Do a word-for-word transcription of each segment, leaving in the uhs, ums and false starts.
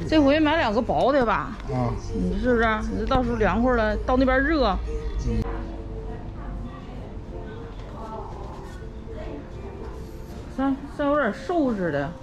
这回买两个薄的吧？ 啊， 你是不是？你到时候凉快了，到那边热。嗯。咱咱有点瘦似的。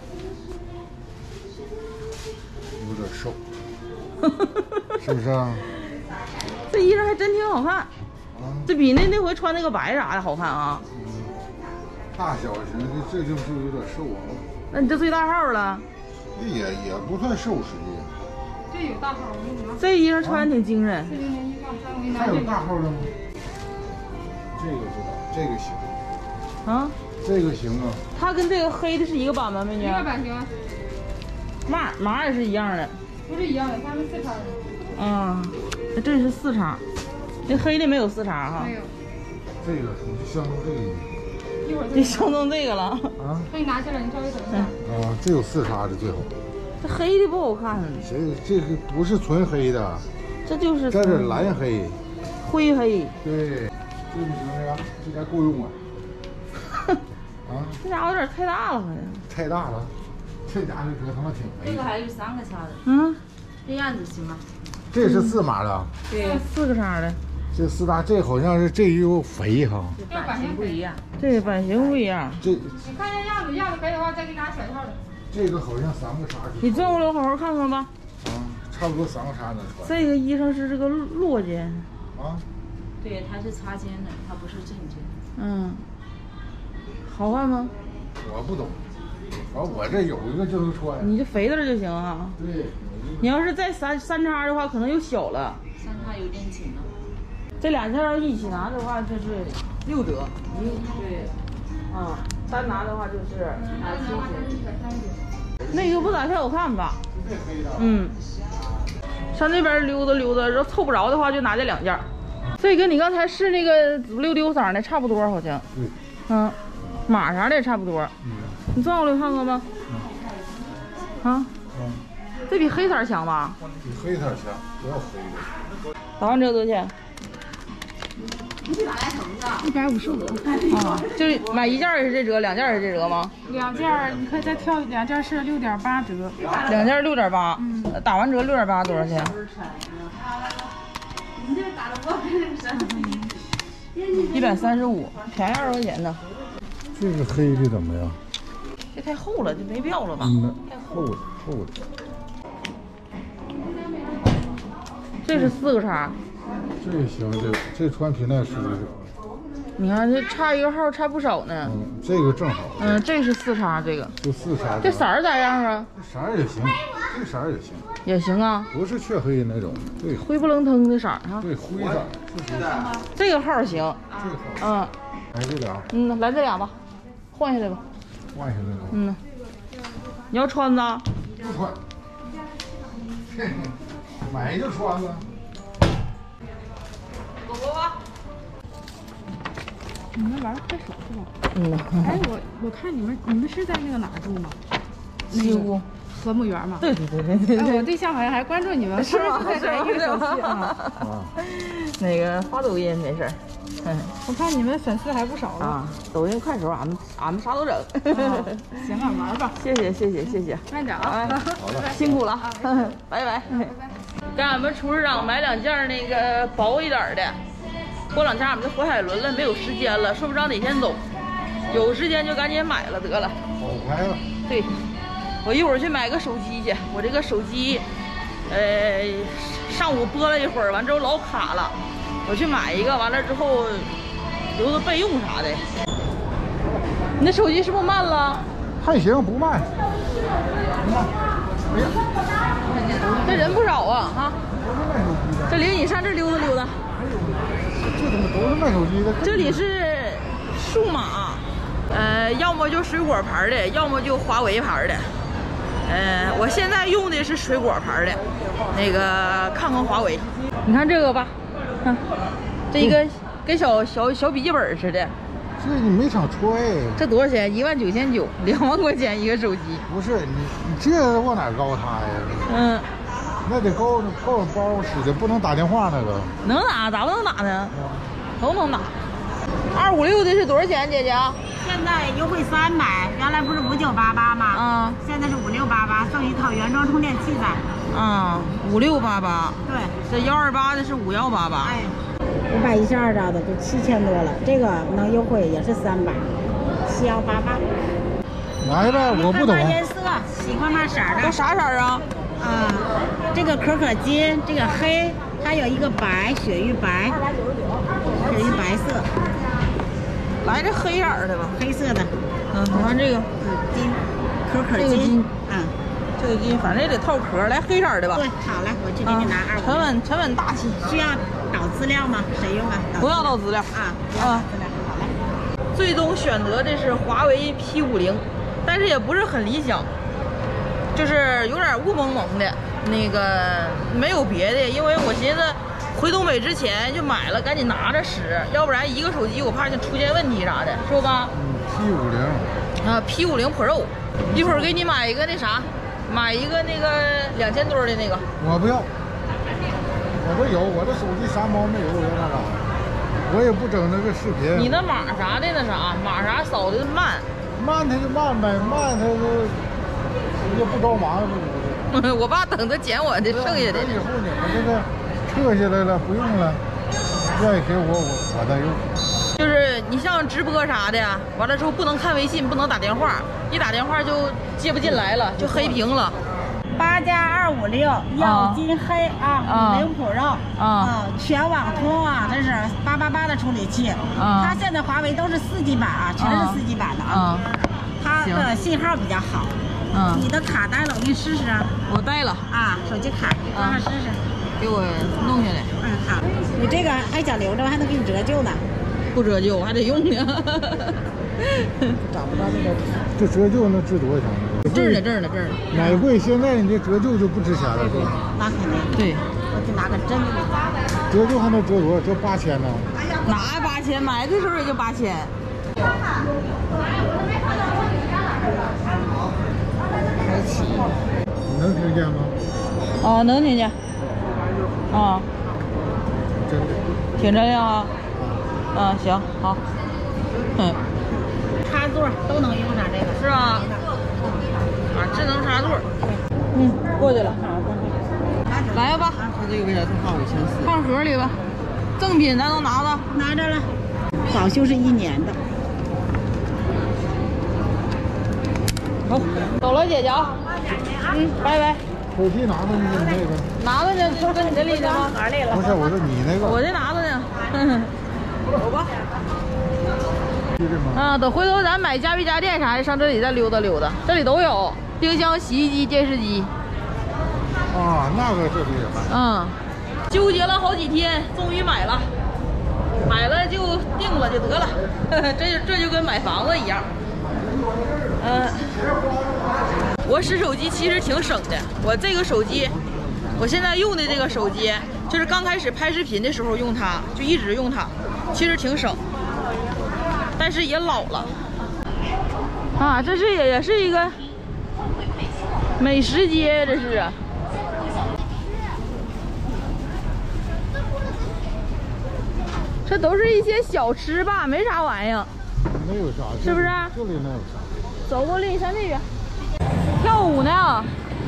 有点瘦。是不是啊？ 这衣裳还真挺好看。啊。这比那那回穿那个白啥的好看啊。 嗯。大小型的，这就是有点瘦啊。 那你这最大号了？ 也也不算瘦，实际。 这有大号，我给你拿。 这衣裳穿挺精神。 四零零一杠三，我给你拿。 还有大号的吗？这个知道，这个行。 啊？这个行啊。它跟这个黑的是一个版本，美女。 一个版型。 码码也是一样的。 不是一样的，它是四叉的。 啊，这是四叉，这黑的没有四叉哈。 没有。 这个我就相中这个。 一会儿你相中这个了啊？ 可以拿下来，你稍微等一下。 啊，这有四叉的最好。 这黑的不好看。 这这个不是纯黑的， 这就是这是蓝黑， 灰黑。 对，这不行这个，这家够用啊。啊， 这家伙有点太大了，好像。 太大了，这家伙可他妈挺肥。 这个还有三个叉的。 嗯， 这样子行吗？ 这是四码的。 对，四个叉的。 这四大，这好像是这又肥哈。 这版型不一样。 对，版型不一样。 这。 你看一下样子，样子可以的话，再给你拿小一号的。 这个好像三个叉。 你转过来，我好好看看吧。 啊，差不多三个叉能穿。 这个衣裳是这个落肩。 啊。 对，它是擦肩的，它不是正肩。 嗯。好看吗？ 我不懂，反正我这有一个就能穿。 你就肥点就行啊。 对。 你要是再三三叉的话，可能又小了。 三叉有点紧了。 这两件要一起拿的话，就是六折。 嗯，对。 啊，单拿的话就是啊七折。那个不咋太好看吧？嗯。上那边溜达溜达，然后凑不着的话，就拿这两件。这跟你刚才试那个紫不溜丢色的差不多，好像。 对。 嗯。码啥的也差不多。嗯。你转过来看看吧。嗯。啊。嗯。这比黑色强吧？ 比黑色强，不要黑的。 打完折多少钱？ 一百五十五。 啊，就是买一件也是这折，两件也是这折吗？ 两件你可以再挑，两件是六点八折。 两件六点八，嗯，打完折六点八多少钱？一百三十五，便宜二十块钱呢。 这个黑的怎么样？ 这太厚了，就没必要了吧？ 嗯，太厚了，厚了。 这是四个叉。 这行，这这穿皮带舒服。 你看这差一个号，差不少呢。 嗯，这个正好。 嗯，这是四叉，这个。 就四叉。 这色儿咋样啊？ 这色儿也行，这色儿也行。 也行啊。 不是黢黑那种，对。 灰不楞腾的色儿哈。 对，灰色。 这个号行。 这个号。 嗯。 来这俩。 嗯，来这俩吧，换下来吧。 换下来吧。 嗯。你要穿子？ 不穿。买就穿了。 你们玩快手是吧？ 嗯。 哎，我我看你们你们是在那个哪住吗？ 西屋。 和睦园嘛。 对对对对对。 哎，我对象好像还关注你们， 是吗？ 是一个手机啊。 啊。 那个发抖音没事儿。嗯。 我看你们粉丝还不少了。 啊，抖音、快手，俺们俺们啥都整。 行啊，玩吧。 谢谢谢谢谢谢。 慢点啊。 好了， 辛苦了。拜拜。给俺们厨师长买两件那个薄一点的。过两天俺们就回海伦了，没有时间了，说不知道哪天走，有时间就赶紧买了得了。 好拍了。 对，我一会儿去买个手机去，我这个手机，呃，上午播了一会儿，完之后老卡了，我去买一个，完了之后留着备用啥的。你那手机是不是慢了？ 还行，不慢。哎呀， 这人不少啊哈！这领你上这溜达溜达。 这怎么都是卖手机的？ 这里是数码，呃，要么就水果牌的，要么就华为牌的。呃，我现在用的是水果牌的，那个看看华为。你看这个吧，看，这一个跟小小小笔记本似的。 这你没少揣。 这多少钱？一万九千九，两万块钱一个手机。不是你，你这往哪高它呀？ 嗯。 那得够够包使的，不能打电话那个。 能打，咋不能打呢？都能打。二五六的是多少钱，姐姐？四现在优惠三百，原来不是五九八八吗？ 啊， 现在是五六八八，送一套原装充电器在。 啊，五六八八。 对， 这幺二八的是五幺八八。 哎，五百一十二兆的就七千多了，这个能优惠也是三百，七幺八八。 来吧，我不懂。 颜色，喜欢嘛色的？ 都啥色啊？ 啊，这个可可金，这个黑，还有一个白，鳕鱼白，鳕鱼白色。 来这黑色的吧， 黑色的。 嗯，你看这个， 嗯，金，可可这个金， 嗯， 这个金，反正也得套壳。来黑色的吧。 对，好嘞，我去给你拿二。 沉稳沉稳大气。 需要导资料吗？谁用啊？ 不要导资料啊啊，资料好嘞。 最终选择的是华为 P 五零，但是也不是很理想，就是有点雾蒙蒙的。那个没有别的，因为我寻思回东北之前就买了，赶紧拿着使，要不然一个手机我怕就出现问题啥的，是不吧？ 嗯 ，P 五零啊 ，P 五零 Pro， 一会儿给你买一个那啥，买一个那个两千多的那个。 我不要，我这有，我这手机啥毛没有，我那啥，我也不整那个视频。 你那码啥的那啥，码啥扫的慢， 慢它就慢呗，慢它就也不着忙不。 我爸等着捡我的剩下的。 以后你们这个撤下来了，不用了，愿意给我我我再用。 就是你像直播啥的，完了之后不能看微信，不能打电话，一打电话就接不进来了，就黑屏了。 八加二五六耀金黑啊，五零 Pro 啊，全网通啊，这是八八八的处理器。啊，它现在华为都是四 G 版啊，全是四 G 版的啊。它的信号比较好。嗯，你的卡带了，我给你试试啊。 我带了啊，手机卡，让它试试。 给我弄下来。 嗯，好。你这个还想留着，还能给你折旧呢。 不折旧，还得用呢。 找不到这个。 这折旧能值多少钱？ 这儿呢，这儿呢，这儿呢。 买贵，现在你这折旧就不值钱了，是吧？ 那肯定。 对。 我得拿个针给你扎。 折旧还能折多少？折八千呢？ 哪八千？买的时候也就八千。 开启。 你能听见吗？ 啊，能听见。啊。 真的。 挺真亮啊。嗯，行，好。嗯。 插座都能用上这个。 是吧？啊，智能插座。嗯，过去了。来吧。 它这个为啥它花五千四？ 放盒里吧。赠品咱都拿了。 拿着了。保修是一年的。 好，走了，姐姐啊。嗯，拜拜。 手机拿着呢，你那个。 拿着呢，不是跟你这里呢吗？ 不是，我说你那个。 我这拿着呢。走吧。 啊， 等回头咱买家居家电啥的，上这里再溜达溜达，这里都有冰箱、洗衣机、电视机。 啊，那个这里也卖。 嗯，纠结了好几天，终于买了，买了就定了就得了，这就这就跟买房子一样。嗯、呃，我使手机其实挺省的，我这个手机，我现在用的这个手机，就是刚开始拍视频的时候用它，就一直用它，其实挺省。但是也老了啊！这是也也是一个美食街，这是啊。这都是一些小吃吧，没啥玩意儿。 没有啥， 是不是？ 这里能有啥？ 走过来，上那边跳舞呢。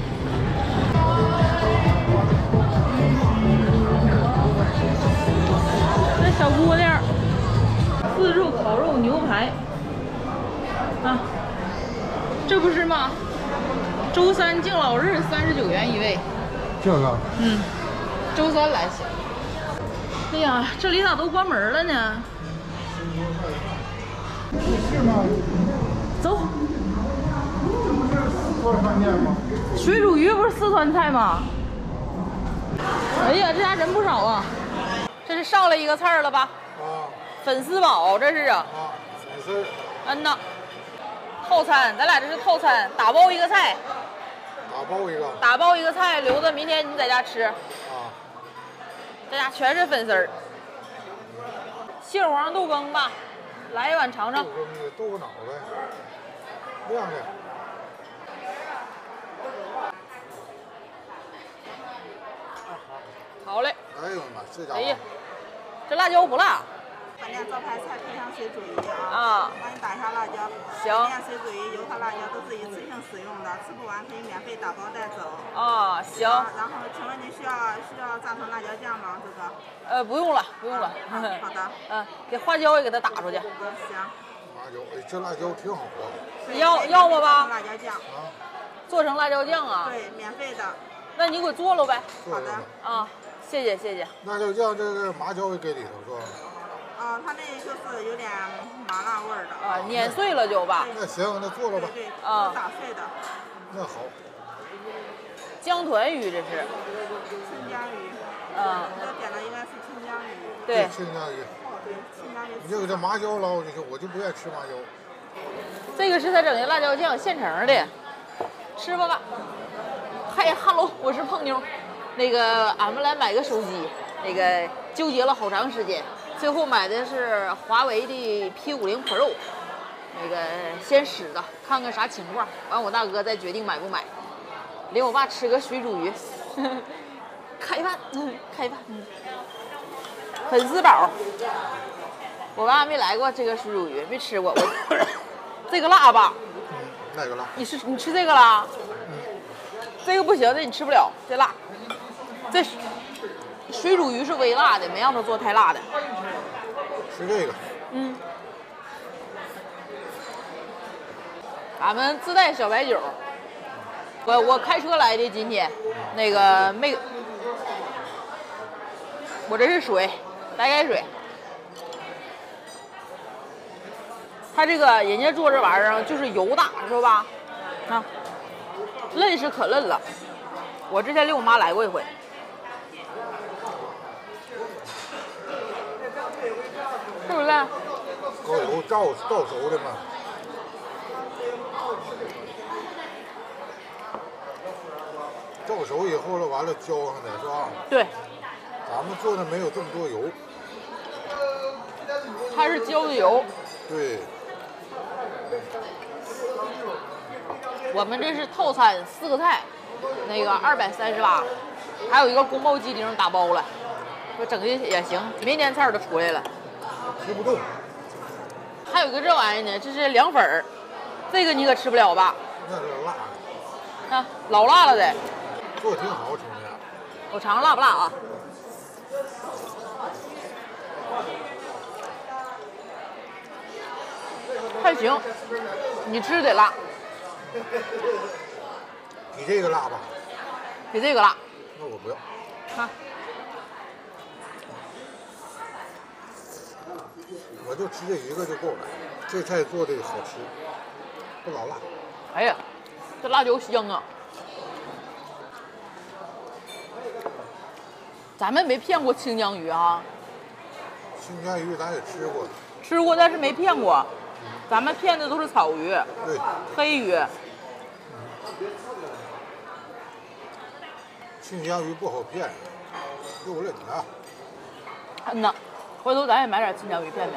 这小姑娘。自助烤肉牛排啊，这不是吗？周三敬老日三十九元一位。 这个？ 嗯，周三来行。哎呀，这里咋都关门了呢？ 是吗？ 走。 四川饭店吗？ 水煮鱼不是四川菜吗？哎呀，这家人不少啊。这是上来一个菜了吧？ 啊。 粉丝煲，这是啊。 啊，粉丝。 嗯呐。套餐，咱俩这是套餐，打包一个菜。 打包一个。 打包一个菜，留着明天你在家吃。啊。这家全是粉丝儿。杏黄豆羹吧，来一碗尝尝。 豆羹的豆腐脑呗，亮的。 好嘞。 哎呦妈，这家伙。 哎呀，这辣椒不辣。 饭店招牌菜配上水煮鱼啊。 啊。 帮你打一下辣椒。 行。 饭店水煮鱼、油和辣椒都是一次性使用的，吃不完可以免费打包带走。 啊，行。 然后，请问您需要需要炸成辣椒酱吗？这个？ 呃，不用了，不用了。 好的。 嗯，给花椒也给它打出去。 嗯，行。 辣椒，哎，这辣椒挺好的。 要要么吧？ 辣椒酱。 啊。 做成辣椒酱啊？ 对，免费的。 那你给我做了呗。 好的。 啊，谢谢谢谢。 辣椒酱这个麻椒也给里头是吧？ 啊，它那就是有点麻辣味儿的。 啊，碾碎了就吧。 那行，那做了吧。 对对， 啊， 打碎的。 那好。 江团鱼这是。 清江鱼。 嗯。 我点的应该是清江鱼。 对。 清江鱼。 对，清江鱼。 你就给这麻椒捞进去，我就不愿意吃麻椒。 这个是他整的辣椒酱，现成的。吃吧吧。嗨哈喽，我是胖妞。那个，俺们来买个手机，那个纠结了好长时间，最后买的是华为的 P 五十 Pro。那个先使的，看看啥情况，完我大哥再决定买不买。领我爸吃个水煮鱼，开饭，开饭。粉丝煲，我爸没来过这个水煮鱼，没吃过。我这个辣吧？ 嗯，那个辣。 你吃你吃这个啦？ 嗯。 这个不行，这你吃不了，这辣。这水煮鱼是微辣的，没让他做太辣的。 吃这个。 嗯。俺们自带小白酒。我我开车来的，今天那个没，我这是水，白开水。他这个人家做这玩意儿就是油大，是吧？啊，嫩是可嫩了。我之前领我妈来过一回。是不是？ 高油照照熟的嘛。照熟以后了，完了浇上的是吧？ 对。 咱们做的没有这么多油。 它是浇的油。 对。 我们这是套餐，四个菜，那个二百三十八，还有一个宫保鸡丁打包了，说整的也行，明年菜都出来了。 吃不动。 还有一个这玩意儿呢，这是凉粉儿，这个你可吃不了吧？ 那是辣的。啊，老辣了的。 做挺好，瞅着。 我尝尝辣不辣啊？还行，你吃得辣。 比这个辣吧？ 比这个辣。 那我不要。 啊。 我就吃这一个就够了，这菜做的好吃，不老辣。 哎呀，这辣椒香啊！咱们没骗过清江鱼啊。 清江鱼咱也吃过。 吃过，但是没骗过。咱们骗的都是草鱼。 对。 黑鱼。 清江鱼不好骗，诱人啊。 嗯呐，回头咱也买点清江鱼骗骗。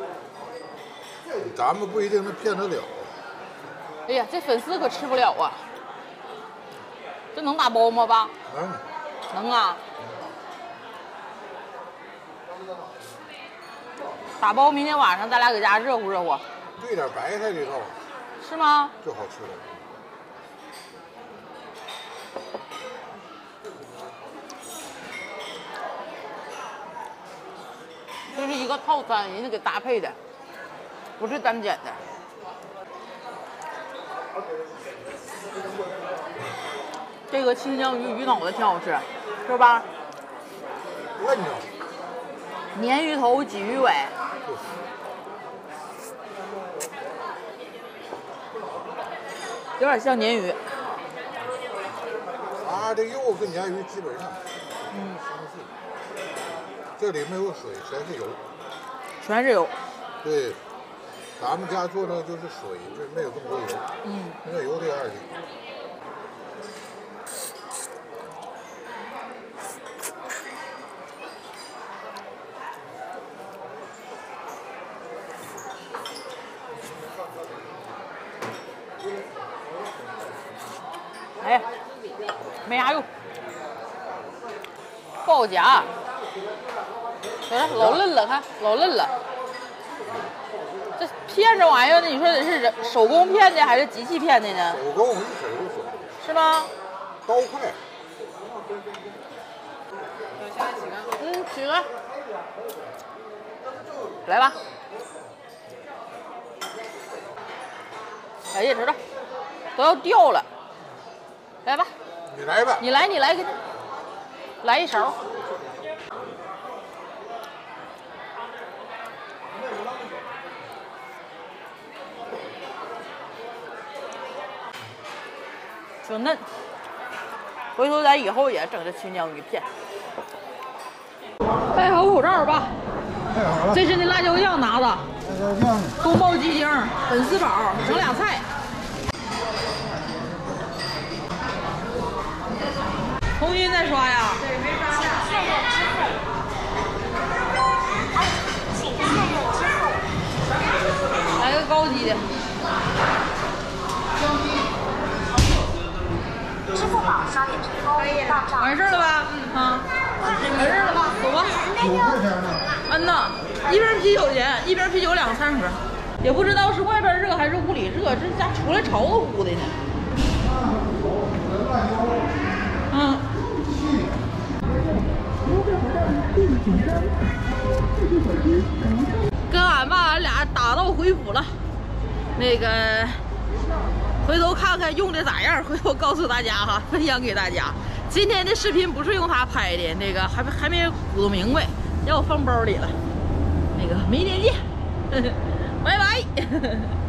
咱们不一定能骗得了。 哎呀，这粉丝可吃不了啊！这能打包吗？爸？ 能。 能啊。打包，明天晚上咱俩搁家热乎热乎。 兑点白菜里头。 是吗？ 就好吃了。 这是一个套餐，人家给搭配的，不是单点的。这个清江鱼鱼脑子挺好吃，是吧？ 嫩着。 鲶鱼头鲫鱼尾。有点像鲶鱼。 它的肉跟鲶鱼基本上嗯相似。这里没有水，全是油。 全是油。 对，咱们家做的就是水，这没有这么多油。 嗯。 那油这样的。 哎呀，没啥用，不好夹。哎，老嫩了，看老嫩了。 这片这玩意儿呢，你说得是人手工片的还是机器片的呢？ 手工一手就手， 是吗？ 刀快。 嗯，取个，来吧。哎呀，知道，都要掉了。来吧。 你来吧。 你来，你来，给他来一勺。挺嫩，回头咱以后也整这青椒鱼片。戴好口罩吧。 太好了。 这是那辣椒酱拿的。 辣椒酱。 宫保鸡丁、粉丝煲，整俩菜。重新再刷呀？对，没刷下。确认支付。请确认支付。来个高级的。 支付宝刷点成功，到账。 完事了吧？嗯啊，完事了吧？走吧。 九块钱呢。 嗯呐，一瓶啤酒钱，一瓶啤酒两个餐盒，也不知道是外边热还是屋里热，这家出来潮乎乎的呢。嗯。跟俺吧，俺俩打道回府了。那个。回头看看用的咋样，回头告诉大家哈，分享给大家。今天的视频不是用它拍的，那个还没还没鼓捣明白，让我放包里了。那个明天见，拜拜。